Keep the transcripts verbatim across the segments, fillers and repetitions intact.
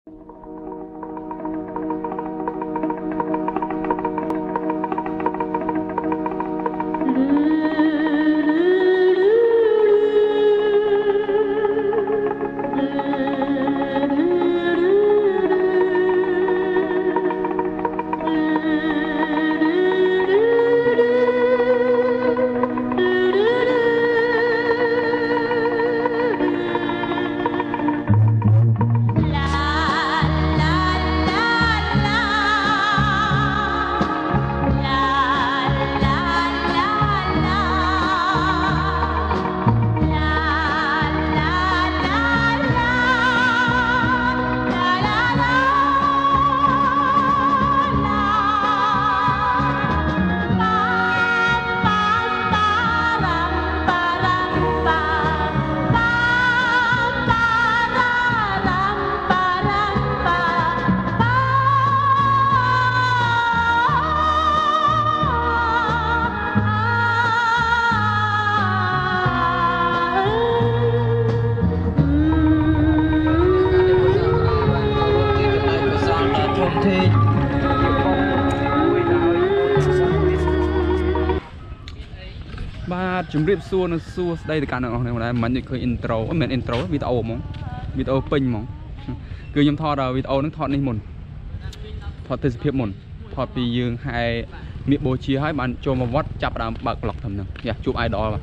ជំរាបសួរនៅសួស្ដីទៅកាន់អ្នកនរគ្នាដែរមិនឃើញ intro មិនមែន intro វីដេអូហ្មងវីដេអូពេញហ្មងគឺខ្ញុំថតវីដេអូហ្នឹងថតនេះមុនថតទេសភាពមុនថតពីយើងហែមៀកបូជាហើយបានចូលមកវត្តចាប់ដើមបើកប្លុកធំហ្នឹងយ៉ាជួប idol បាទ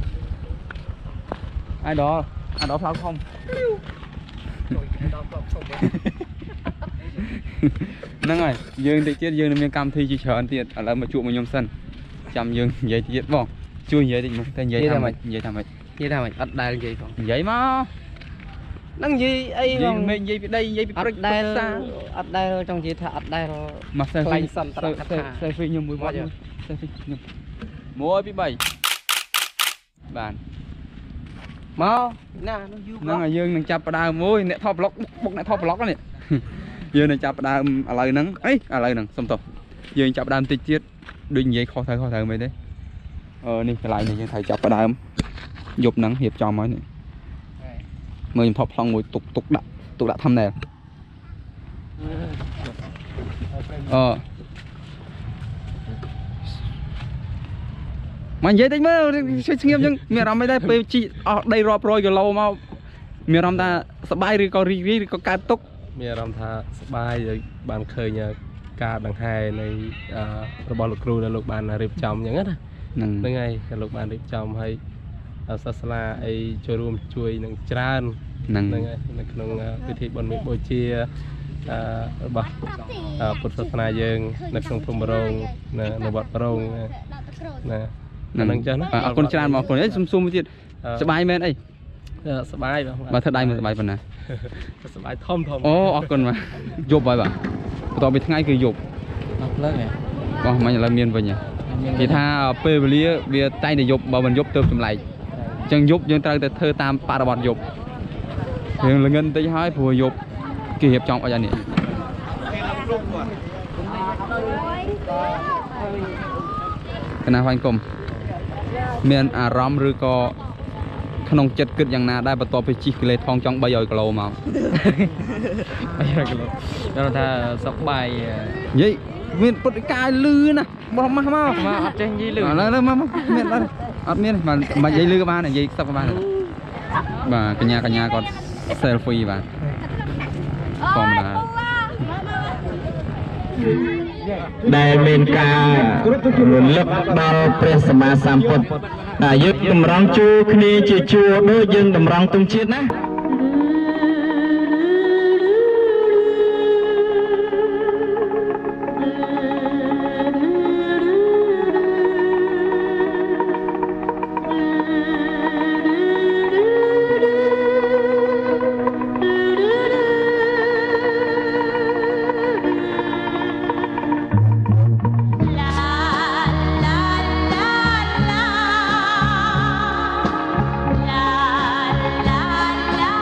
idol idol ផ្លៅធំហ្នឹងហើយយើងតិចទៀតយើងនឹងមានកម្មវិធីជាច្រើនទៀតឥឡូវមកជួបមកខ្ញុំសិនចាំយើងនិយាយទៀតបងជួយនិយាយតិចមកតែនិយាយថាម៉េចនិយាយថាម៉េចនិយាយថាម៉េចអត់ដែលនិយាយផងនិយាយមកនឹងនិយាយអីហ្នឹងមិននិយាយពីដីនិយាយពីព្រឹកដែលអត់ដែលចង់និយាយថាអត់ដែលមកសេហ្វីសន្តិរដ្ឋសេហ្វីខ្ញុំមួយវត្តសេហ្វីខ្ញុំមួយពីបីបានមកណានោះយូរហ្នឹងហើយយើងនឹងចាប់ផ្ដើមមួយអ្នកថតប្លុកបុកអ្នកថតប្លុកនេះយើងនឹងចាប់ផ្ដើមឥឡូវហ្នឹងអីឥឡូវហ្នឹងសុំទោសយើងចាប់ផ្ដើមតិចទៀតដូចនិយាយខុសទៅខុសទៅមិនទេអឺនេះកន្លែងនេះយើងត្រូវចាប់ផ្ដើមយប់ហ្នឹងរៀបចំហើយនេះមើលខ្ញុំថតប្លង់មួយទុកទុកដាក់ទុកដាក់ធំណែលអឺមកនិយាយតិចមើលស្ងៀមអញ្ចឹងមានអារម្មណ៍មិនដែរពេលជីអស់ដីរាប់រយគីឡូមកមានអារម្មណ៍ថាសប្បាយឬក៏រីករាយឬក៏កើតទុកមានអារម្មណ៍ថាសប្បាយហើយបានឃើញការដង្ហែនៃរបស់លោកគ្រូដែលលោកបានរៀបចំអញ្ចឹងណាហ្នឹងហើយលោកបានរៀបចំឲ្យសាសនាអីចូលរួមជួយនឹងច្រើនហ្នឹងហើយនៅក្នុងពិធីបុណ្យមេបូជារបស់ពុទ្ធសាសនាយើងនៅក្នុងព្រំប្រងនៅវត្តប្រងណាហ្នឹងចឹងណាអរគុណច្រើនបងប្អូនអីសុំសុំទៀតសប្បាយមែនអីសប្បាយបងបើធ្វើដៃមិនសប្បាយប៉ុណ្ណាសប្បាយធំធំអូអរគុណបាទយប់ហើយបាទបន្ទាប់ពីថ្ងៃគឺយប់អត់លើហ៎បោះមិញឥឡូវមានវិញគេថាពេលវេលាវាតែងតែយប់បើមិនយប់ទៅចម្លែកអញ្ចឹងយប់យើងត្រូវតែធ្វើតាមបរិបទយប់យើងល្ងិនតិចហើយព្រោះយប់គេរៀបចំអីអានេះកណាហ្វាញ់គុំមានអារម្មណ៍ឬក៏ក្នុងចិត្តគិតយ៉ាងណាដែរបន្ទាប់ពីជិះគីឡេថងចង់បីរយគីឡូមកបីរយគីឡូគាត់ថាសប្បាយនិយាយមានពុទ្ធិកាយលឺណាបោះម៉ាស់មកមកអត់ចេះនិយាយលឺឥឡូវមកមានអត់មានមិននិយាយលឺក៏បាននិយាយខ្សឹបក៏បានបាទកញ្ញាកញ្ញាគាត់ selfie បាទធម្មតាដែលមានការរលឹកដល់ព្រះសម្មាសម្ពុទ្ធតែយើងតម្រង់ជួរគ្នាជាជួរដូចយើងតម្រង់ទង់ជាតិណា la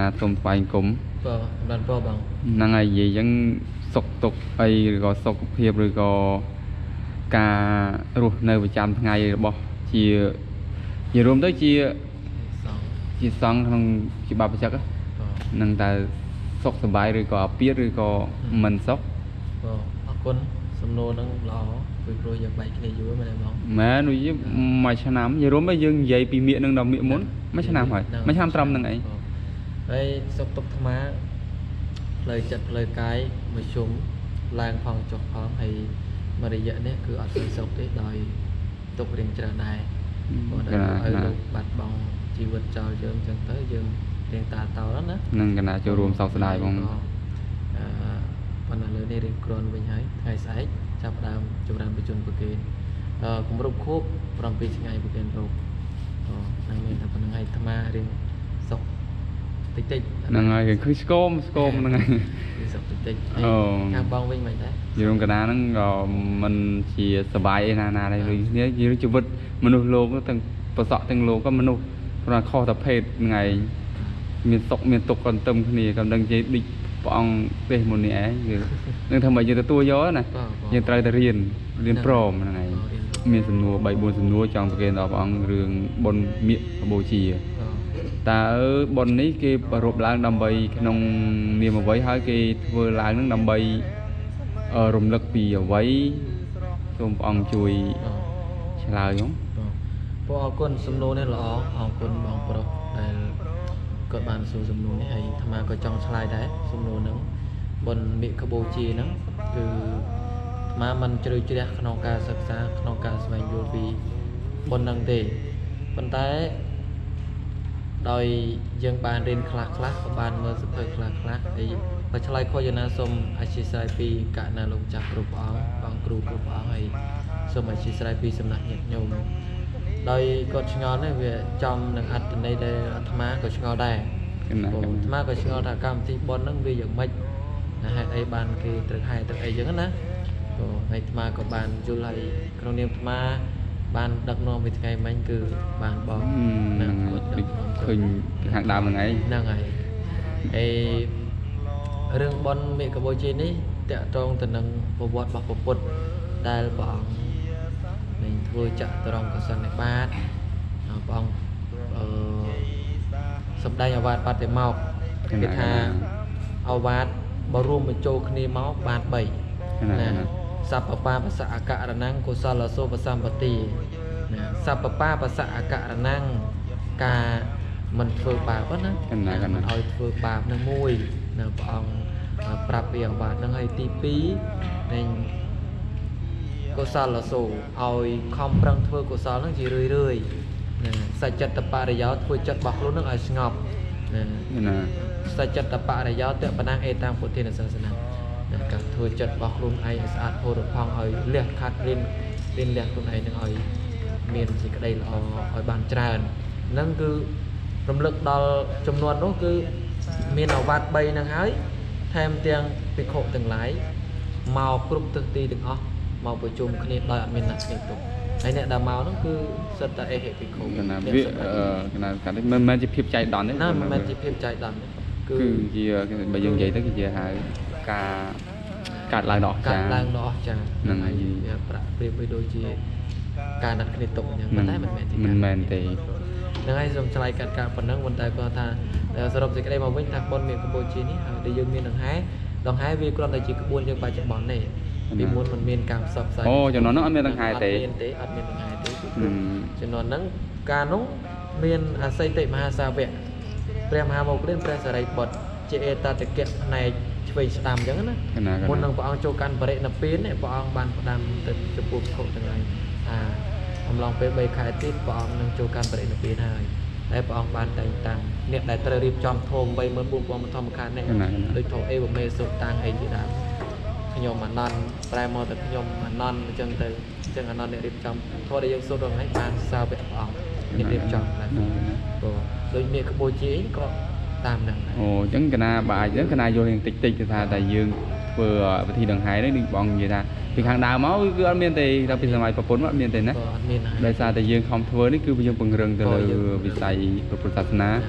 សូមថ្វាយគុំបាទបានប្របងហ្នឹងហើយនិយាយអញ្ចឹងសុខទុក្ខអីឬក៏សុខភាពឬក៏ការរស់នៅប្រចាំថ្ងៃរបស់ជាជារួមទៅជាជាសង្ឃក្នុងច្បាប់បច្ចុប្បន្ននឹងតែសុខសប្បាយឬក៏អាពាហ៍ឬក៏មិនសុខបាទអរគុណសំណួរហ្នឹងល្អពីព្រោះយើងបែកគ្នាយូរមែនទេបងមែននិយាយមួយឆ្នាំនិយាយរួមទៅយើងនិយាយពីមៀកនឹងដល់មៀកមុនមួយឆ្នាំហើយមួយឆ្នាំត្រឹមហ្នឹងអីហើយសុខទុក្ខថ្មផ្លូវចិត្តផ្លូវកាយមួយជុំឡើងផងចុះផងហើយមួយរយៈនេះគឺអត់ស្អីសុខទេដោយទុករៀងច្រើនដែរព្រោះតែឲ្យលោកបាត់បង់ជីវិតចោលយើងអញ្ចឹងទៅយើងរៀងតាតោណានឹងកណាចូលរួមសោកស្ដាយបងអឺប៉ុន្តែលើនេះរៀងគ្រាន់វិញហើយថ្ងៃស្អែកចាប់ដើមចម្រើនបញ្ជនប្រគេនអឺគម្រប់ខួបប្រាំពីរថ្ងៃប្រគេនរោគអូហ្នឹងមានតែប៉ុណ្្នឹងហើយអាត្មារៀងសុខតិចតិចហ្នឹងហើយគឺស្គមស្គមហ្នឹងហើយសុខតិចតិចអូខាងបងវិញមិនដែរយល់កណាហ្នឹងក៏មិនជាសบายឯណាណាដែរដូចនេះជីវិតមនុស្សលោកទាំងប្រសក់ទាំងលោកក៏មនុស្សព្រោះខុសតែភេទហ្នឹងឯងមានសុខមានទុក្ខកន្តឹមគ្នាក៏ដឹងជាដូចព្រះអង្គទេសមុននេះឯងគឺនឹងធ្វើឲ្យយើងទទួលយកណាយើងត្រូវតែរៀនរៀនព្រមហ្នឹងឯងមានសំណួរបីបួនសំណួរចង់ប្រគេនដល់ព្រះអង្គរឿងបុណ្យមៀកបូជាតើបុណ្យនេះគេប្រារព្ធឡើងដើម្បីក្នុងនាមអ្វីហើយគេធ្វើឡើងនឹងដើម្បីរំលឹកពីអ្វីសូមព្រះអង្គជួយឆ្លើយខ្ញុំបងអរគុណសំណួរនេះល្អអរគុណបងប្រុសដែលគាត់បានសួរសំណួរនេះហើយអាត្មាក៏ចង់ឆ្លើយដែរសំណួរហ្នឹងបុណ្យមៀកបូជាហ្នឹងគឺអាត្មាមិនជ្រៅជ្រះក្នុងការសិក្សាក្នុងការស្វែងយល់ពីបុណ្យហ្នឹងទេប៉ុន្តែដោយយើងបានរៀនខ្លះខ្លះក៏បានមើលសភៅខ្លះខ្លះហើយក៏ឆ្លើយខុសយ៉ាងណាសូមអធិស្ឋានពីកណ្ណាលោកចាស់គ្រប់អង្គបងគ្រូគ្រប់អង្គហើយសូមអធិស្ឋានពីសំណាក់ញាតិញោមដោយគាត់ឆ្ងល់នេះវាចំនឹងអត្តន័យដែលអាត្មាក៏ឆ្ងល់ដែរអាត្មាក៏ឆ្ងល់ថាកម្មវិធីបុណ្យហ្នឹងវាយ៉ាងម៉េចហេតុអីបានគេត្រូវហែត្រូវអីចឹងណាព្រោះហើយអាត្មាក៏បានយល់ហើយក្នុងនាមអាត្មាបានដឹកនាំពីថ្ងៃមិញគឺបានបងហ្នឹងគាត់ដឹកនាំឃើញខាងដើមហ្នឹងឯងហ្នឹងហើយហើយរឿងបុណ្យមេកបូជានេះតកតងទៅនឹងប្រវត្តិរបស់ព្រះពុទ្ធដែលព្រះអង្គនឹងធ្វើចតុរង្គសន្និបាតព្រះអង្គអឺសម្ដែងអវាទបតិមកគេថាអវាទបើរួមបញ្ចូលគ្នាមកបានបីណាសពបាបសអករណង្គកុសលសោបសម្បត្តិណាសពបាបសអករណង្គការមិនធ្វើបាបណាមិនឲ្យធ្វើបាបនឹងមួយនៅព្រះអង្គប្រាប់ពីអវាទនឹងហើយទីពីរនឹងកុសលសោឲ្យខំប្រឹងធ្វើកុសលនឹងជារឿយរឿយណាសច្ចតបរិយោធ្វើចិត្តរបស់ខ្លួននឹងឲ្យស្ងប់ណាសច្ចតបរិយោតបណាអេតាំងពុទ្ធិនសាសនាការធ្វើចិត្តរបស់ខ្លួនឯងឲ្យស្អាតផុតផង់ឲ្យលះខាត់រៀនរៀនលះខ្លួនឯងនឹងឲ្យមានសេចក្តីល្អឲ្យបានច្រើនហ្នឹងគឺរំលឹកដល់ចំនួននោះគឺមានអវាទបីហ្នឹងហើយថែមទាំងភិក្ខុទាំងឡាយមកគ្រប់ទិសទីទាំងអស់មកប្រជុំគ្នាដោយអត់មានអ្នកស្នេហ៍ទុកហើយអ្នកដែលមកហ្នឹងគឺសិតតែអេហិភិក្ខុកណាវាកណាកាត់មិនមែនជាភាពចៃដន្យទេណាមិនមែនជាភាពចៃដន្យទេគឺជាបើយើងនិយាយទៅគឺជាហៅការកាត់ឡើងដល់អស្ចារ្យកាត់ឡើងដល់អស្ចារ្យហ្នឹងហើយវាប្រាក់ប្រៀបបីដូចជាការណាត់គ្នាទុកអញ្ចឹងប៉ុន្តែមិនមែនទេមិនមែនទេហ្នឹងហើយសូមឆ្លើយកាត់ការប៉ុណ្ណឹងប៉ុន្តែគាត់ថាសរុបសេចក្តីមកវិញថាបុណ្យមេកម្ពុជានេះហើយដែលយើងមានដង្ហែដង្ហែវាគ្រាន់តែជាក្បួនយើងបច្ចុប្បន្នទេពីមុនមិនមានការផ្សព្វផ្សាយអូចំណុចហ្នឹងអត់មានដង្ហែទេអត់មានទេអត់មានដង្ហែទេចំណុចហ្នឹងការនោះមានអសីតិមហាសាវកព្រះមហាមោគលានព្រះសារីបុត្រជាអេតតកៈផ្នែកឆ្វេងស្ដាំអញ្ចឹងណាមុននឹងព្រះអង្គចូលកាន់បរិនិព្វានព្រះអង្គបានផ្ដាំទៅចំពោះភិក្ខុទាំងឡាយថាអំឡុងពេលបីខែទៀតព្រះអង្គនឹងចូលកាន់បរិនិព្វានហើយតែព្រះអង្គបានតែងតាំងអ្នកដែលត្រូវរៀបចំធម៌ បីម៉ឺនបួនពាន់ធម្មខាននេះដូចធម៌អេវមេសុតាំងអីជាដើមខ្ញុំអានន្តប្រែមកទៅខ្ញុំអានន្តអញ្ចឹងទៅអញ្ចឹងអានន្តអ្នករៀបចំធម៌ដែលយើងសូត្ររងហ្នឹងបានសាវកព្រះអង្គអ្នករៀបចំដែរព្រោះដូចមេកម្ពុជាក៏តាមហ្នឹងអូអញ្ចឹងកណាបើអាចហ្នឹងកណាយល់តិចតិចគឺថាតែយើងធ្វើវិធីដង្ហែនេះនឹងបងនិយាយថាពីខាងដើមមកគឺអត់មានទេដល់ពីសម័យប្រពន្ធអត់មានទេណាអត់មានដោយសារតែយើងខំធ្វើនេះគឺយើងពង្រឹងទៅលើវិស័យពុទ្ធសាសនា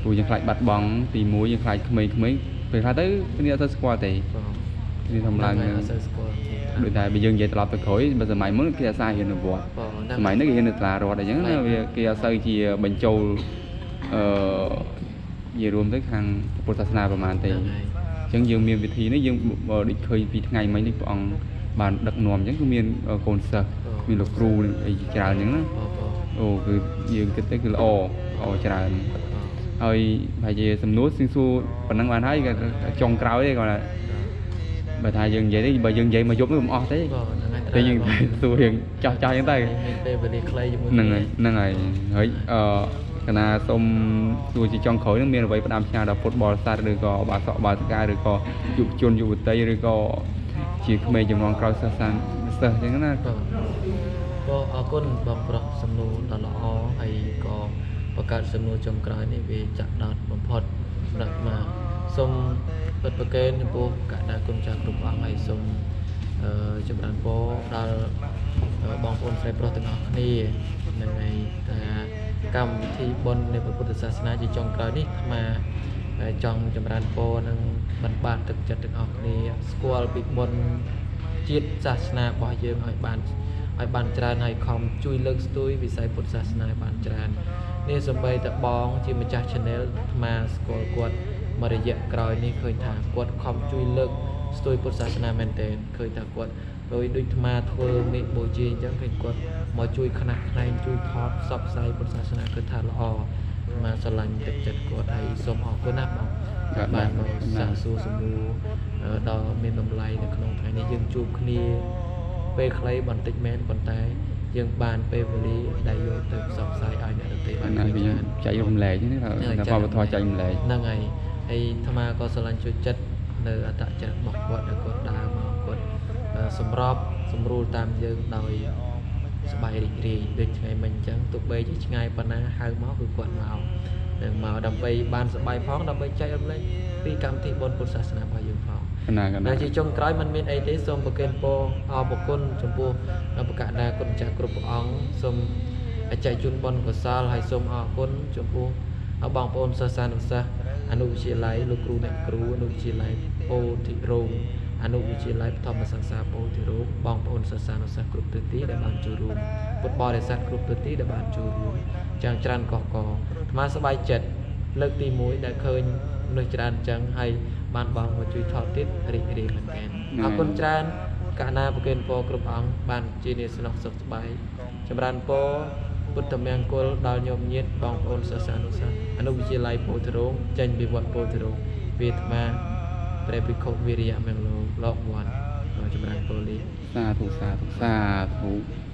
ព្រោះយើងខ្លាចបាត់បង់ទីមួយយើងខ្លាចក្មេងៗពេលខ្លះទៅគ្នាអត់ទៅស្គាល់ទេគ្នាធម្មតាអត់សូវស្គាល់ដូចតែបើយើងនិយាយត្រឡប់ទៅក្រោយបើសម័យមុនគេអាសាហ៊ាននៅវត្តសម័យនេះគេហ៊ាននៅសាលារដ្ឋអញ្ចឹងណាវាគេអត់សូវជាបញ្ចូលអឺនិយាយរួមទៅខាងពុទ្ធសាសនាប្រហែលទេអញ្ចឹងយើងមានវិធីនេះយើងដូចឃើញពីថ្ងៃមិញនេះព្រះអង្គបានដឹកនាំអញ្ចឹងគឺមានកូនសិស្សមានលោកគ្រូអីច្រើនអញ្ចឹងណាអូគឺយើងគិតទៅគឺល្អល្អច្រើនហើយប្រហែលជាសំណួរស៊ីសួរប៉ុណ្ណឹងបានហើយចុងក្រោយទេគាត់ថាបើថាយើងនិយាយនេះបើយើងនិយាយមកយប់នេះមិនអស់ទេតែយើងសួររៀងចោះចោះអញ្ចឹងទៅមានពេលវេលាខ្លីជាមួយហ្នឹងហើយហ្នឹងហើយហើយអឺកណាសូមសួរជាចុងក្រោយនឹងមានអ្វីផ្ដាំផ្ញើដល់ពុទ្ធបរិស័ទឬក៏បាសកបាសិកាឬក៏យុវជនយុវតីឬក៏ជាក្មេងចំនួនក្រោយសិស្សសានសិស្សអញ្ចឹងណាក៏អរគុណបងប្រុសសំណួរដ៏ល្អហើយក៏បង្កើតសំណួរចុងក្រោយនេះវាចាក់ដោតបំផុតសម្រាប់មកសូមពិតប្រកេនចំពោះកណ្ដាលគុណចាស់គ្រប់អង្គហើយសូមអឺចម្រើនពរដល់បងប្អូនស្រីប្រុសទាំងអស់គ្នានឹងឯថាកម្មវិធីបុណ្យនៃពុទ្ធសាសនាជាចុងក្រោយនេះអាត្មាចង់ចម្រើនពរនឹងបណ្បាតទឹកចិត្តទាំងអស់គ្នាស្គាល់ពីបុណ្យជាតិសាសនារបស់យើងឲ្យបានឲ្យបានច្រើនហើយខំជួយលើកស្ទួយវិស័យពុទ្ធសាសនាឲ្យបានច្រើននេះសូម្បីតែបងជាម្ចាស់ channel អាត្មាស្គាល់គាត់មួយរយៈក្រោយនេះឃើញថាគាត់ខំជួយលើកស្ទួយពុទ្ធសាសនាមែនទែនឃើញថាគាត់ដោយដូចអាត្មាធ្វើមេបូជាអញ្ចឹងឃើញគាត់មកជួយខ្នះខ្នែងជួយថតផ្សព្វផ្សាយពុទ្ធសាសនាគឺថាល្អអាត្មាស្រឡាញ់ទឹកចិត្តគាត់ហើយសូមអរគុណណាស់បងបានមកសាកសួរសំណួរដ៏មានតម្លៃនៅក្នុងថ្ងៃនេះយើងជួបគ្នាពេលខ្លីបន្តិចមែនប៉ុន្តែយើងបានពេលវេលាដែលយកទៅផ្សព្វផ្សាយឲ្យអ្នកដទៃបានឃើញចែករំលែកហ្នឹងថាវប្បធម៌ចែករំលែកហ្នឹងហើយហើយអាត្មាក៏ស្រឡាញ់ជួយចិត្តនៅអត្តចរិតរបស់គាត់ដែលគាត់ដើរមកគាត់សម្របសម្រួលតាមយើងដោយសប្បាយរីករាយដូចថ្ងៃមិញអញ្ចឹងទោះបីជាឆ្ងាយប៉ុណ្ណាហៅមកគឺគាត់មកនឹងមកដើម្បីបានសប្បាយផងដើម្បីចែករំលែកពីកម្មវិធីបុណ្យពុទ្ធសាសនារបស់យើងផងតែជាចុងក្រោយมันមានអីទេសូមប្រគេនពរអរគុណចំពោះបកដាគុណចាស់គ្រប់ព្រះអង្គសូមអច័យជូនបុណ្យកុសលហើយសូមអរគុណចំពោះបងប្អូនសិស្សានុសិស្សអនុវិទ្យាល័យលោកគ្រូអ្នកគ្រូអនុវិទ្យាល័យពោធិរោងអនុវិទ្យាល័យបឋមសិក្សាពោធិរោងបងប្អូនសិស្សានុសិស្សគ្រប់ទិសទីដែលបានចូលរួមពុទ្ធបរិស័ទគ្រប់ទិសទីដែលបានចូលរួមយ៉ាងច្រើនកកកអាត្មាសប្បាយចិត្តលើកទីមួយដែលឃើញមនុស្សច្រើនអញ្ចឹងហើយបានបងមកជួយថតទៀតរីករាយមែនទែនអរគុណច្រើនកណាប្រគេនពរគ្រប់អង្គបានជានាស្នុកសុខសប្បាយចម្រើនពរពុទ្ធមង្គលដល់ញោមញាតបងប្អូនសិស្សានុសិស្សអនុវិទ្យាល័យពោធិរោងចេញពីវត្តពោធិរោងវាអាត្មាព្រះភិក្ខុវិរិយមង្គលលោកវត្តចម្រើនពរលីសាធុសាធុសាធុ